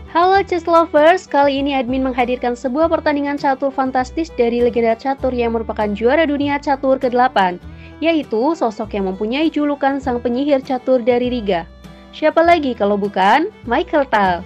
Halo chess lovers, kali ini admin menghadirkan sebuah pertandingan catur fantastis dari legenda catur yang merupakan juara dunia catur ke-8, yaitu sosok yang mempunyai julukan sang penyihir catur dari Riga. Siapa lagi kalau bukan Michael Tal.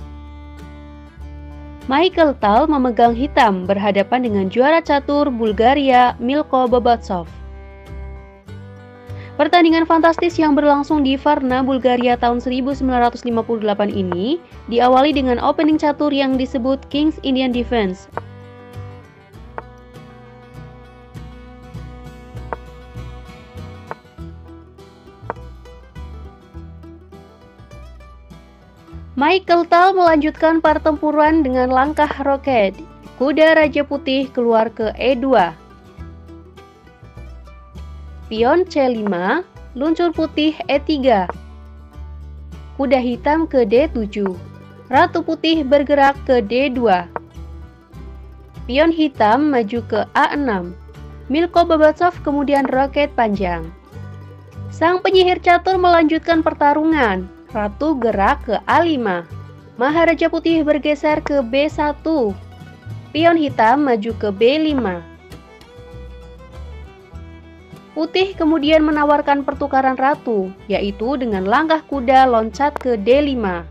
Michael Tal memegang hitam berhadapan dengan juara catur Bulgaria Milko Bobatsov. Pertandingan fantastis yang berlangsung di Varna, Bulgaria tahun 1958 ini diawali dengan opening catur yang disebut King's Indian Defense. Michael Tal melanjutkan pertempuran dengan langkah roket. Kuda Raja Putih keluar ke E2. Pion C5, luncur putih E3. Kuda hitam ke D7. Ratu putih bergerak ke D2. Pion hitam maju ke A6. Milko Bobatsov kemudian roket panjang. Sang penyihir catur melanjutkan pertarungan. Ratu gerak ke A5. Maharaja putih bergeser ke B1. Pion hitam maju ke B5. Putih kemudian menawarkan pertukaran ratu, yaitu dengan langkah kuda loncat ke D5.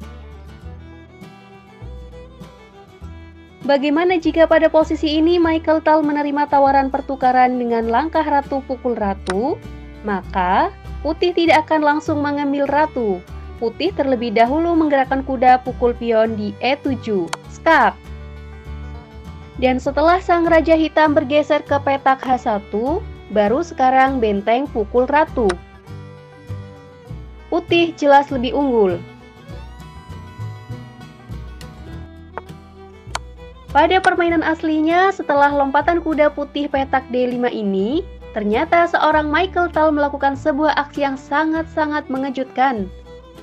Bagaimana jika pada posisi ini Michael Tal menerima tawaran pertukaran dengan langkah ratu pukul ratu? Maka, putih tidak akan langsung mengambil ratu. Putih terlebih dahulu menggerakkan kuda pukul pion di E7, skak. Dan setelah sang raja hitam bergeser ke petak H1, baru sekarang benteng pukul ratu. Putih jelas lebih unggul. Pada permainan aslinya, setelah lompatan kuda putih petak D5 ini, ternyata seorang Michael Tal melakukan sebuah aksi yang sangat-sangat mengejutkan.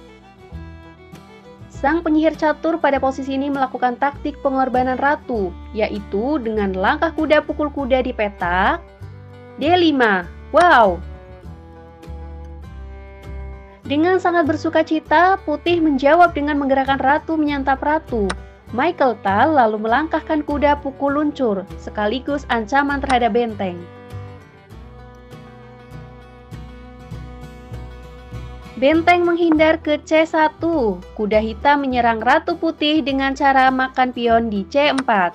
Sang penyihir catur pada posisi ini melakukan taktik pengorbanan ratu, yaitu dengan langkah kuda pukul kuda di petak D5. Wow! Dengan sangat bersuka cita, putih menjawab dengan menggerakkan ratu menyantap ratu. Michael Tal lalu melangkahkan kuda pukul luncur, sekaligus ancaman terhadap benteng. Benteng menghindar ke C1. Kuda hitam menyerang ratu putih dengan cara makan pion di C4.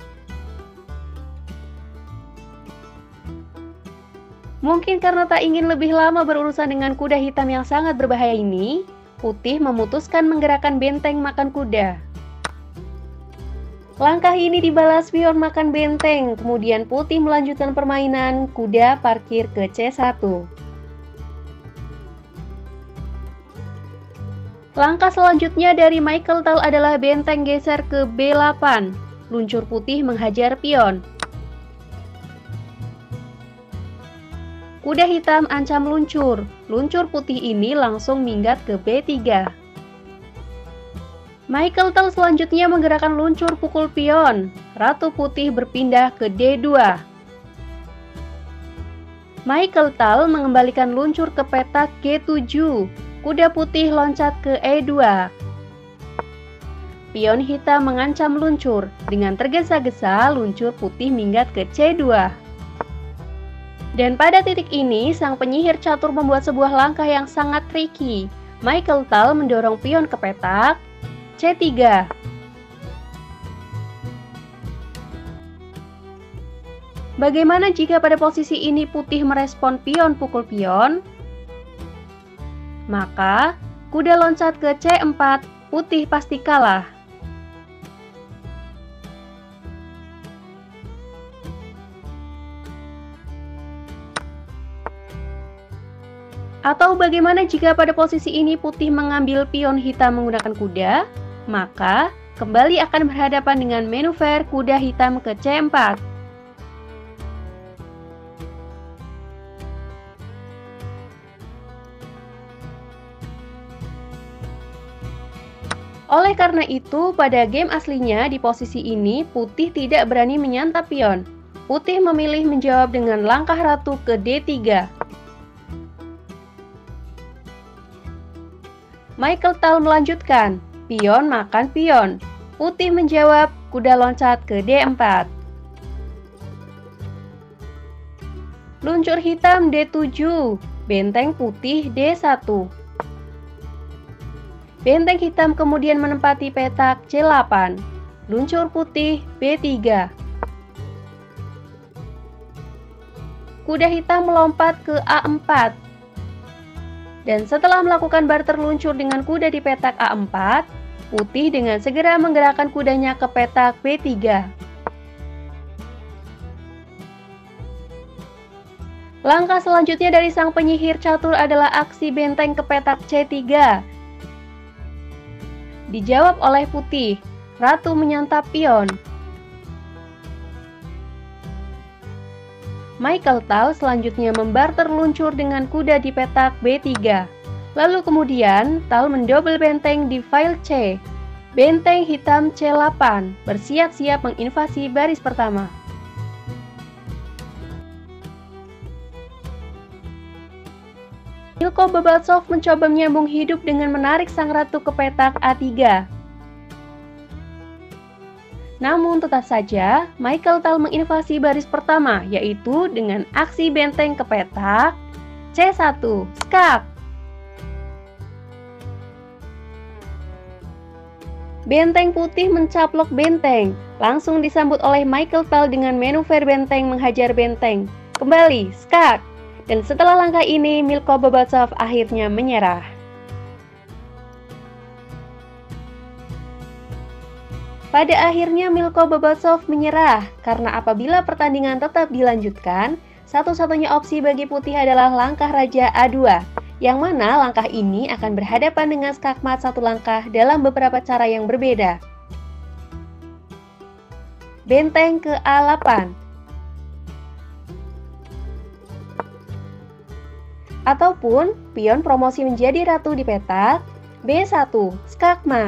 Mungkin karena tak ingin lebih lama berurusan dengan kuda hitam yang sangat berbahaya ini, putih memutuskan menggerakkan benteng makan kuda. Langkah ini dibalas pion makan benteng, kemudian putih melanjutkan permainan, kuda parkir ke C1. Langkah selanjutnya dari Michael Tal adalah benteng geser ke B8, luncur putih menghajar pion. Kuda hitam ancam luncur. Luncur putih ini langsung minggat ke B3. Michael Tal selanjutnya menggerakkan luncur pukul pion. Ratu putih berpindah ke D2. Michael Tal mengembalikan luncur ke petak G7. Kuda putih loncat ke E2. Pion hitam mengancam luncur. Dengan tergesa-gesa, luncur putih minggat ke C2. Dan pada titik ini, sang penyihir catur membuat sebuah langkah yang sangat tricky. Michael Tal mendorong pion ke petak C3. Bagaimana jika pada posisi ini putih merespon pion pukul pion? Maka, kuda loncat ke C4, putih pasti kalah. Atau bagaimana jika pada posisi ini putih mengambil pion hitam menggunakan kuda? Maka, kembali akan berhadapan dengan manuver kuda hitam ke C4. Oleh karena itu, pada game aslinya di posisi ini, putih tidak berani menyantap pion. Putih memilih menjawab dengan langkah ratu ke D3. Michael Tal melanjutkan, pion makan pion. Putih menjawab, kuda loncat ke D4. Luncur hitam D7, benteng putih D1. Benteng hitam kemudian menempati petak C8. Luncur putih B3. Kuda hitam melompat ke A4. Dan setelah melakukan barter luncur dengan kuda di petak A4, putih dengan segera menggerakkan kudanya ke petak B3. Langkah selanjutnya dari sang penyihir catur adalah aksi benteng ke petak C3. Dijawab oleh putih, ratu menyantap pion. Michael Tal selanjutnya membarter luncur dengan kuda di petak B3. Lalu kemudian Tal mendobel benteng di file C. Benteng hitam C8 bersiap-siap menginvasi baris pertama. Milko Babaltsov mencoba menyambung hidup dengan menarik sang ratu ke petak A3. Namun tetap saja, Michael Tal menginvasi baris pertama, yaitu dengan aksi benteng ke petak C1, skak. Benteng putih mencaplok benteng, langsung disambut oleh Michael Tal dengan manuver benteng menghajar benteng. Kembali, skak. Dan setelah langkah ini, Milko Babaltsov akhirnya menyerah. Pada akhirnya Milko Babaltsov menyerah, karena apabila pertandingan tetap dilanjutkan, satu-satunya opsi bagi putih adalah langkah Raja A2, yang mana langkah ini akan berhadapan dengan skakmat satu langkah dalam beberapa cara yang berbeda. Benteng ke A8. Ataupun pion promosi menjadi ratu di petak B1, skakmat.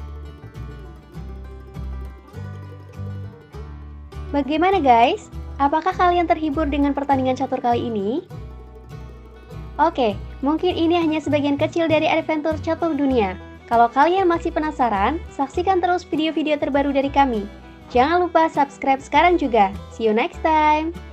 Bagaimana guys? Apakah kalian terhibur dengan pertandingan catur kali ini? Oke, mungkin ini hanya sebagian kecil dari adventure catur dunia. Kalau kalian masih penasaran, saksikan terus video-video terbaru dari kami. Jangan lupa subscribe sekarang juga. See you next time!